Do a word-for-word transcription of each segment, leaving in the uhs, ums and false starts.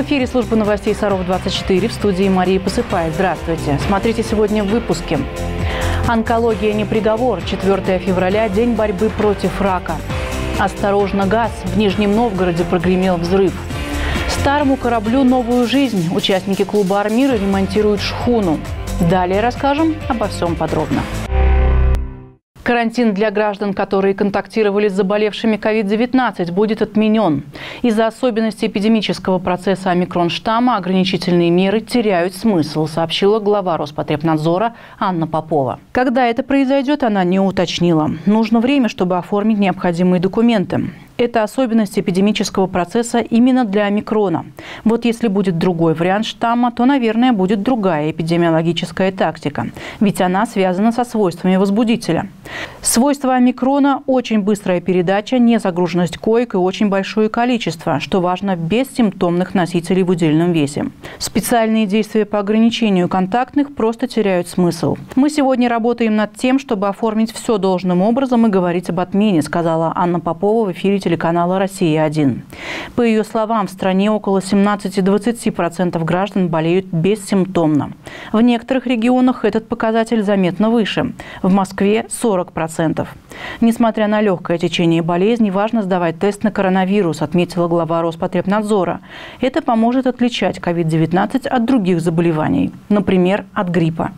В эфире служба новостей Саров двадцать четыре, в студии Мария Посыпает. Здравствуйте. Смотрите сегодня в выпуске. Онкология не приговор. четвёртое февраля – день борьбы против рака. Осторожно, газ. В Нижнем Новгороде прогремел взрыв. Старому кораблю новую жизнь. Участники клуба «Армир» ремонтируют шхуну. Далее расскажем обо всем подробно. Карантин для граждан, которые контактировали с заболевшими ковид девятнадцать, будет отменен. Из-за особенностей эпидемического процесса омикрон-штамма ограничительные меры теряют смысл, сообщила глава Роспотребнадзора Анна Попова. Когда это произойдет, она не уточнила. Нужно время, чтобы оформить необходимые документы. Это особенность эпидемического процесса именно для омикрона. Вот если будет другой вариант штамма, то, наверное, будет другая эпидемиологическая тактика. Ведь она связана со свойствами возбудителя. Свойства омикрона – очень быстрая передача, незагруженность коек и очень большое количество, что важно без симптомных носителей в удельном весе. Специальные действия по ограничению контактных просто теряют смысл. Мы сегодня работаем над тем, чтобы оформить все должным образом и говорить об отмене, сказала Анна Попова в эфире телеканала «Россия один». По ее словам, в стране около семнадцати-двадцати процентов граждан болеют бессимптомно. В некоторых регионах этот показатель заметно выше. В Москве – сорок процентов. Несмотря на легкое течение болезни, важно сдавать тест на коронавирус, отметила глава Роспотребнадзора. Это поможет отличать ковид девятнадцать от других заболеваний, например, от гриппа.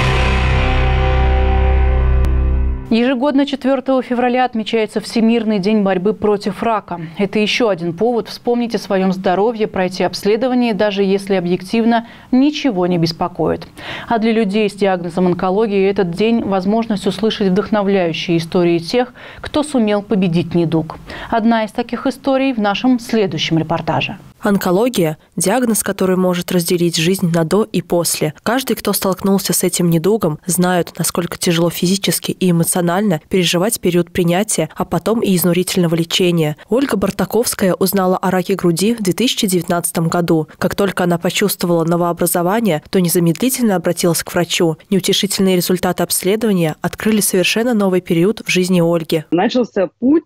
Ежегодно четвёртого февраля отмечается Всемирный день борьбы против рака. Это еще один повод вспомнить о своем здоровье, пройти обследование, даже если объективно ничего не беспокоит. А для людей с диагнозом онкологии этот день – возможность услышать вдохновляющие истории тех, кто сумел победить недуг. Одна из таких историй в нашем следующем репортаже. Онкология – диагноз, который может разделить жизнь на до и после. Каждый, кто столкнулся с этим недугом, знает, насколько тяжело физически и эмоционально переживать период принятия, а потом и изнурительного лечения. Ольга Бартаковская узнала о раке груди в две тысячи девятнадцатом году. Как только она почувствовала новообразование, то незамедлительно обратилась к врачу. Неутешительные результаты обследования открыли совершенно новый период в жизни Ольги. Начался путь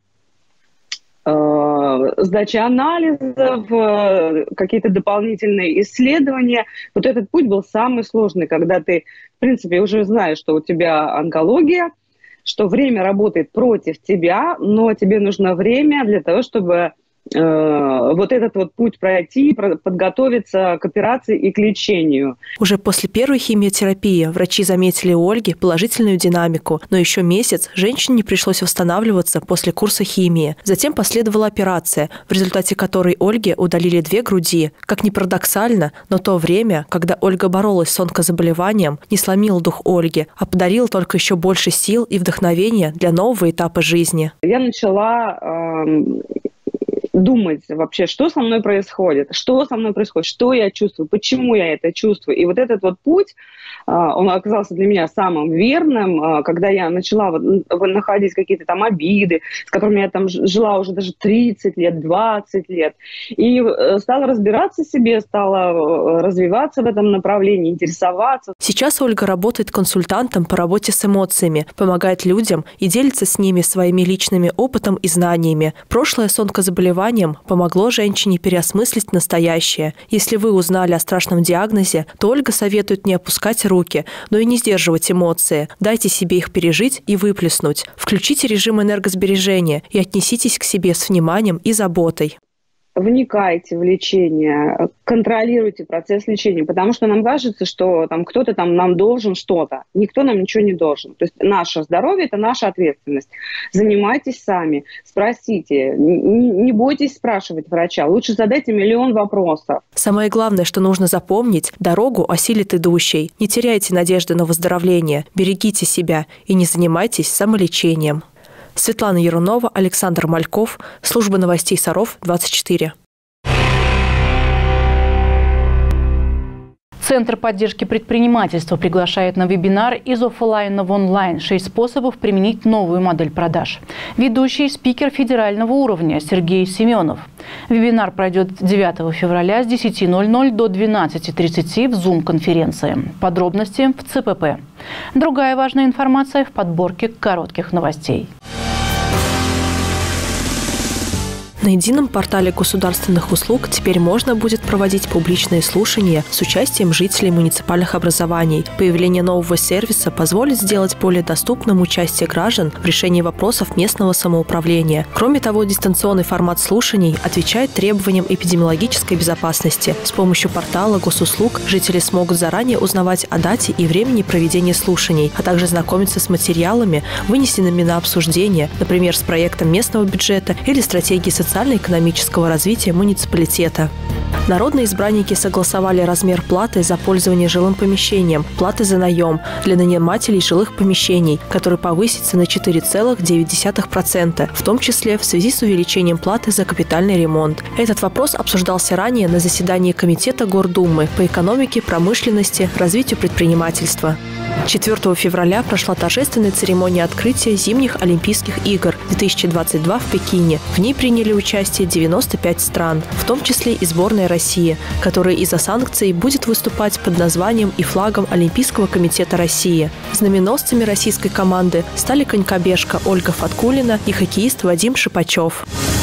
сдачи анализов, какие-то дополнительные исследования. Вот этот путь был самый сложный, когда ты, в принципе, уже знаешь, что у тебя онкология, что время работает против тебя, но тебе нужно время для того, чтобы э, вот этот вот путь пройти, подготовиться к операции и к лечению. Уже после первой химиотерапии врачи заметили у Ольги положительную динамику, но еще месяц женщине пришлось восстанавливаться после курса химии. Затем последовала операция, в результате которой Ольге удалили две груди. Как ни парадоксально, но то время, когда Ольга боролась с онкозаболеванием, не сломил дух Ольги, а подарил только еще больше сил и вдохновения для нового этапа жизни. Я начала э, думать вообще, что со мной происходит, что со мной происходит, что я чувствую, почему я это чувствую. И вот этот вот путь, он оказался для меня самым верным, когда я начала находить какие-то там обиды, с которыми я там жила уже даже тридцать лет, двадцать лет. И стала разбираться в себе, стала развиваться в этом направлении, интересоваться. Сейчас Ольга работает консультантом по работе с эмоциями, помогает людям и делится с ними своими личными опытом и знаниями. Прошлое с онкозаболеванием помогло женщине переосмыслить настоящее. Если вы узнали о страшном диагнозе, то Ольга советует не опускать руки, но и не сдерживать эмоции. Дайте себе их пережить и выплеснуть. Включите режим энергосбережения и отнеситесь к себе с вниманием и заботой. Вникайте в лечение, контролируйте процесс лечения, потому что нам кажется, что там кто-то там нам должен что-то. Никто нам ничего не должен. То есть наше здоровье – это наша ответственность. Занимайтесь сами, спросите, не, не бойтесь спрашивать врача, лучше задайте миллион вопросов. Самое главное, что нужно запомнить – дорогу осилит идущий. Не теряйте надежды на выздоровление, берегите себя и не занимайтесь самолечением. Светлана Ярунова, Александр Мальков, служба новостей Саров двадцать четыре. Центр поддержки предпринимательства приглашает на вебинар из офлайна в онлайн. Шесть способов применить новую модель продаж. Ведущий спикер федерального уровня Сергей Семенов. Вебинар пройдет девятого февраля с десяти ноль-ноль до двенадцати тридцати в Zoom-конференции. Подробности в цэ пэ пэ. Другая важная информация в подборке коротких новостей. На едином портале государственных услуг теперь можно будет проводить публичные слушания с участием жителей муниципальных образований. Появление нового сервиса позволит сделать более доступным участие граждан в решении вопросов местного самоуправления. Кроме того, дистанционный формат слушаний отвечает требованиям эпидемиологической безопасности. С помощью портала госуслуг жители смогут заранее узнавать о дате и времени проведения слушаний, а также знакомиться с материалами, вынесенными на обсуждение, например, с проектом местного бюджета или стратегией социально-экономического развития муниципалитета. Народные избранники согласовали размер платы за пользование жилым помещением, платы за наем для нанимателей жилых помещений, который повысится на четыре целых девять десятых процента, в том числе в связи с увеличением платы за капитальный ремонт. Этот вопрос обсуждался ранее на заседании Комитета Гордумы по экономике, промышленности, развитию предпринимательства. четвёртого февраля прошла торжественная церемония открытия зимних Олимпийских игр две тысячи двадцать два в Пекине. В ней приняли участие девяносто пять стран, в том числе и сборная России, которая из-за санкций будет выступать под названием и флагом Олимпийского комитета России. Знаменосцами российской команды стали конькобежка Ольга Фаткулина и хоккеист Вадим Шипачев.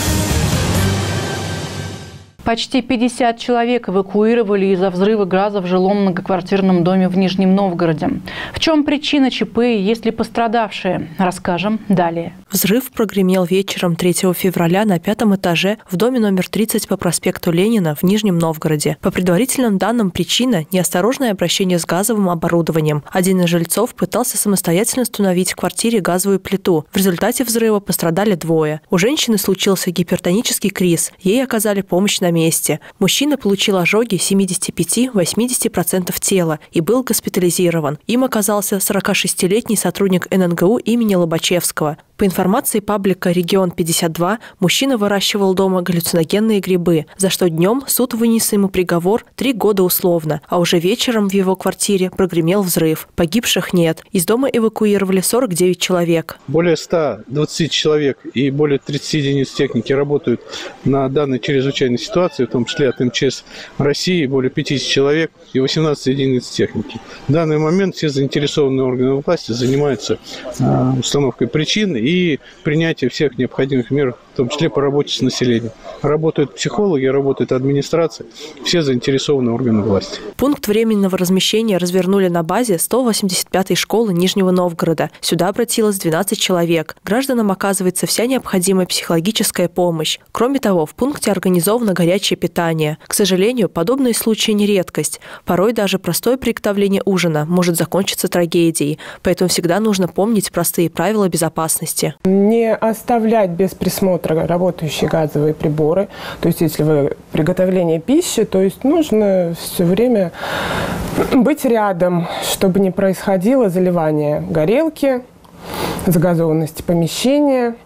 Почти пятьдесят человек эвакуировали из-за взрыва газа в жилом многоквартирном доме в Нижнем Новгороде. В чем причина ЧП и есть ли пострадавшие? Расскажем далее. Взрыв прогремел вечером третьего февраля на пятом этаже в доме номер тридцать по проспекту Ленина в Нижнем Новгороде. По предварительным данным, причина – неосторожное обращение с газовым оборудованием. Один из жильцов пытался самостоятельно установить в квартире газовую плиту. В результате взрыва пострадали двое. У женщины случился гипертонический криз. Ей оказали помощь на месте. Мужчина получил ожоги семидесяти пяти — восьмидесяти процентов тела и был госпитализирован. Им оказался сорокашестилетний сотрудник эн эн гэ у имени Лобачевского. По информации паблика «Регион пятьдесят два», мужчина выращивал дома галлюциногенные грибы, за что днем суд вынес ему приговор три года условно, а уже вечером в его квартире прогремел взрыв. Погибших нет. Из дома эвакуировали сорок девять человек. Более ста двадцати человек и более тридцати единиц техники работают на данной чрезвычайной ситуации, в том числе от эм че эс России более пятидесяти человек и восемнадцати единиц техники. В данный момент все заинтересованные органы власти занимаются э, установкой причин и принятие всех необходимых мер, в том числе по работе с населением. Работают психологи, работает администрация, все заинтересованные органы власти. Пункт временного размещения развернули на базе сто восемьдесят пятой школы Нижнего Новгорода. Сюда обратилось двенадцать человек. Гражданам оказывается вся необходимая психологическая помощь. Кроме того, в пункте организовано горячее питание. К сожалению, подобные случаи не редкость. Порой даже простое приготовление ужина может закончиться трагедией. Поэтому всегда нужно помнить простые правила безопасности. Не оставлять без присмотра работающие газовые приборы. То есть, если вы приготовление пищи, то есть нужно все время быть рядом, чтобы не происходило заливание горелки, загазованности помещения.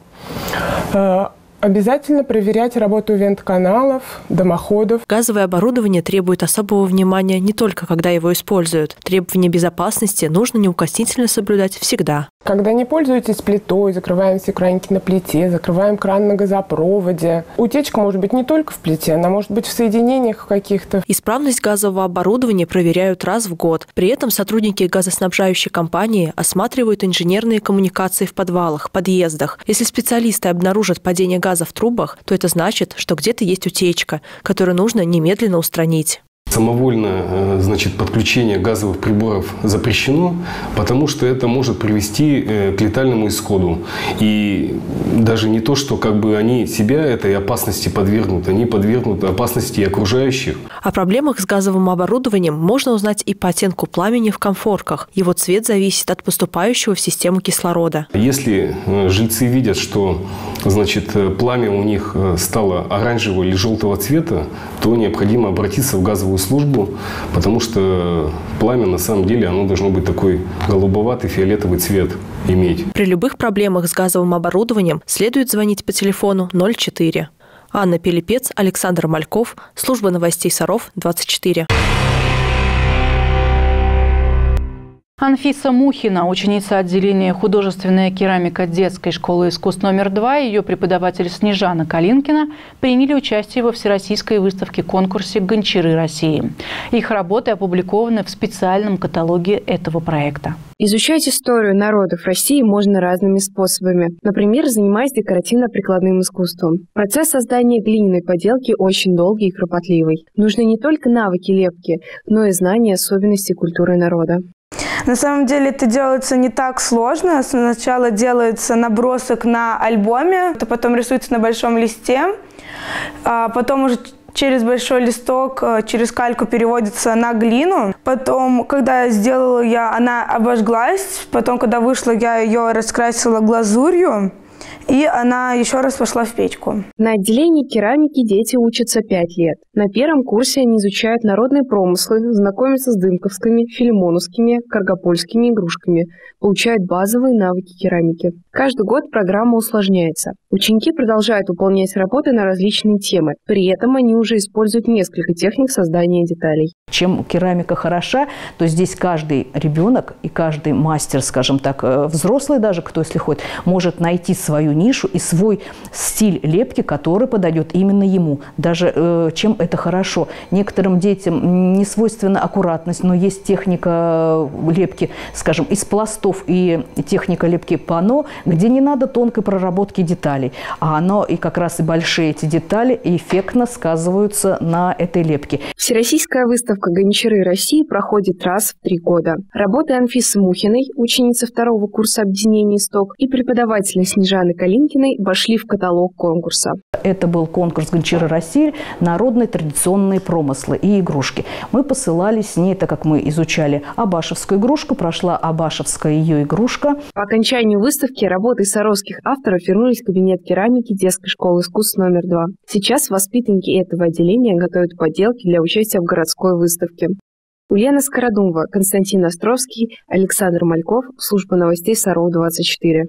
Обязательно проверять работу вент-каналов, дымоходов. Газовое оборудование требует особого внимания не только когда его используют. Требования безопасности нужно неукоснительно соблюдать всегда. Когда не пользуетесь плитой, закрываем все краники на плите, закрываем кран на газопроводе. Утечка может быть не только в плите, она может быть в соединениях каких-то. Исправность газового оборудования проверяют раз в год. При этом сотрудники газоснабжающей компании осматривают инженерные коммуникации в подвалах, подъездах. Если специалисты обнаружат падение газа в трубах, то это значит, что где-то есть утечка, которую нужно немедленно устранить. Самовольное, значит, подключение газовых приборов запрещено, потому что это может привести к летальному исходу. И даже не то, что как бы они себя этой опасности подвергнут, они подвергнут опасности и окружающих. О проблемах с газовым оборудованием можно узнать и по оттенку пламени в конфорках. Его цвет зависит от поступающего в систему кислорода. Если жильцы видят, что, значит, пламя у них стало оранжевого или желтого цвета, то необходимо обратиться в газовую службу, потому что пламя на самом деле оно должно быть такой голубоватый, фиолетовый цвет иметь. При любых проблемах с газовым оборудованием следует звонить по телефону ноль четыре. Анна Пилипец, Александр Мальков, служба новостей Саров, двадцать четыре. Анфиса Мухина, ученица отделения «Художественная керамика» детской школы искусств номер два, и ее преподаватель Снежана Калинкина приняли участие во всероссийской выставке-конкурсе «Гончары России». Их работы опубликованы в специальном каталоге этого проекта. Изучать историю народов России можно разными способами. Например, занимаясь декоративно-прикладным искусством. Процесс создания глиняной поделки очень долгий и кропотливый. Нужны не только навыки лепки, но и знания особенностей культуры народа. На самом деле это делается не так сложно. Сначала делается набросок на альбоме, это потом рисуется на большом листе, а потом уже через большой листок, через кальку переводится на глину. Потом, когда сделала я, она обожглась. Потом, когда вышла, я ее раскрасила глазурью. И она еще раз пошла в печку. На отделении керамики дети учатся пять лет. На первом курсе они изучают народные промыслы, знакомятся с дымковскими, филимоновскими, каргопольскими игрушками, получают базовые навыки керамики. Каждый год программа усложняется. Ученики продолжают выполнять работы на различные темы. При этом они уже используют несколько техник создания деталей. Чем керамика хороша, то здесь каждый ребенок и каждый мастер, скажем так, взрослый даже, кто если хочет, может найти свою нишу и свой стиль лепки, который подойдет именно ему. Даже э, чем это хорошо. Некоторым детям не свойственна аккуратность, но есть техника лепки, скажем, из пластов и техника лепки панно, где не надо тонкой проработки деталей. А оно и как раз и большие эти детали эффектно сказываются на этой лепке. Всероссийская выставка «Гончары России» проходит раз в три года. Работы Анфисы Мухиной, ученицы второго курса объединения «Исток», и преподавателя Снежаны Калинкиной вошли в каталог конкурса. Это был конкурс «Гончары России», народные традиционные промыслы и игрушки. Мы посылали с ней, так как мы изучали абашевскую игрушку, прошла абашевская ее игрушка. По окончанию выставки работы саровских авторов вернулись в кабинет керамики детской школы искусств номер два. Сейчас воспитанники этого отделения готовят поделки для участия в городской выставке. Ульяна Скородумова, Константин Островский, Александр Мальков, служба новостей Саров двадцать четыре.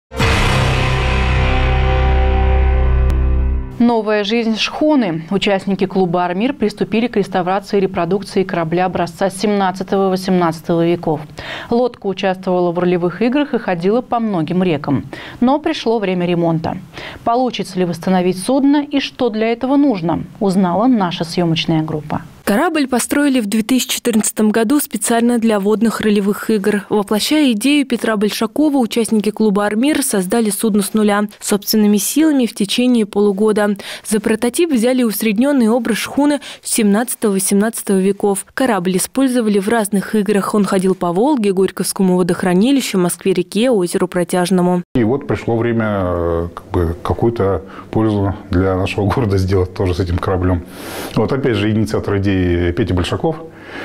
Новая жизнь шхуны. Участники клуба «Армир» приступили к реставрации и репродукции корабля образца семнадцатого-восемнадцатого веков. Лодка участвовала в ролевых играх и ходила по многим рекам. Но пришло время ремонта. Получится ли восстановить судно и что для этого нужно, узнала наша съемочная группа. Корабль построили в две тысячи четырнадцатом году специально для водных ролевых игр. Воплощая идею Петра Большакова, участники клуба «Армир» создали судно с нуля собственными силами в течение полугода. За прототип взяли усредненный образ шхуны семнадцатого-восемнадцатого веков. Корабль использовали в разных играх. Он ходил по Волге, Горьковскому водохранилищу, Москве-реке, озеру Протяжному. И вот пришло время как бы, какую-то пользу для нашего города сделать тоже с этим кораблем. Вот опять же инициатор идеи Петя Большаков,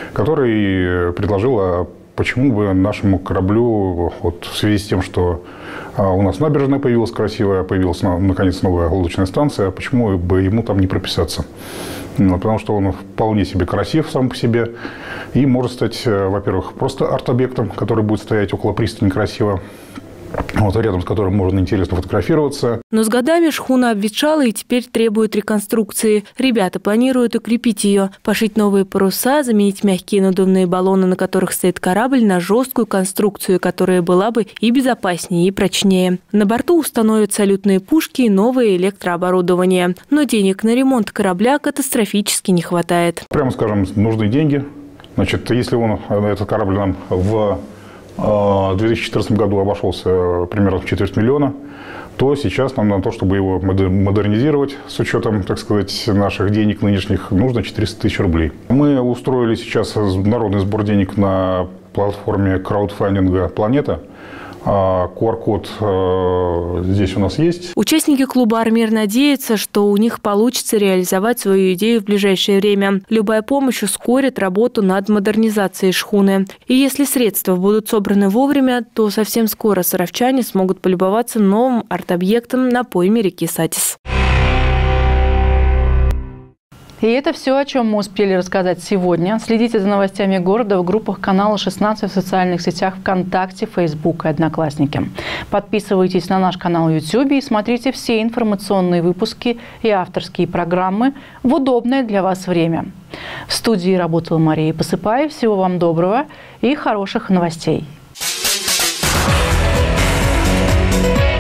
который предложил, а почему бы нашему кораблю, вот в связи с тем, что у нас набережная появилась красивая, появилась наконец новая лодочная станция, почему бы ему там не прописаться? Потому что он вполне себе красив сам по себе и может стать, во-первых, просто арт-объектом, который будет стоять около пристани красиво, вот, рядом с которым можно интересно фотографироваться. Но с годами шхуна обветшала и теперь требует реконструкции. Ребята планируют укрепить ее, пошить новые паруса, заменить мягкие надувные баллоны, на которых стоит корабль, на жесткую конструкцию, которая была бы и безопаснее, и прочнее. На борту установят салютные пушки и новое электрооборудование. Но денег на ремонт корабля катастрофически не хватает. Прямо скажем, нужны деньги. Значит, если он, этот корабль нам в в две тысячи четырнадцатом году обошелся примерно в четверть миллиона, то сейчас нам на то, чтобы его модернизировать с учетом, так сказать, наших денег нынешних, нужно четыреста тысяч рублей. Мы устроили сейчас народный сбор денег на платформе краудфандинга «Планета». ку ар код здесь у нас есть. Участники клуба «Армир» надеются, что у них получится реализовать свою идею в ближайшее время. Любая помощь ускорит работу над модернизацией шхуны. И если средства будут собраны вовремя, то совсем скоро саровчане смогут полюбоваться новым арт-объектом на пойме реки Сатис. И это все, о чем мы успели рассказать сегодня. Следите за новостями города в группах канала шестнадцать в социальных сетях ВКонтакте, Фейсбук и Одноклассники. Подписывайтесь на наш канал в Ютубе и смотрите все информационные выпуски и авторские программы в удобное для вас время. В студии работала Мария Посыпаева. Всего вам доброго и хороших новостей.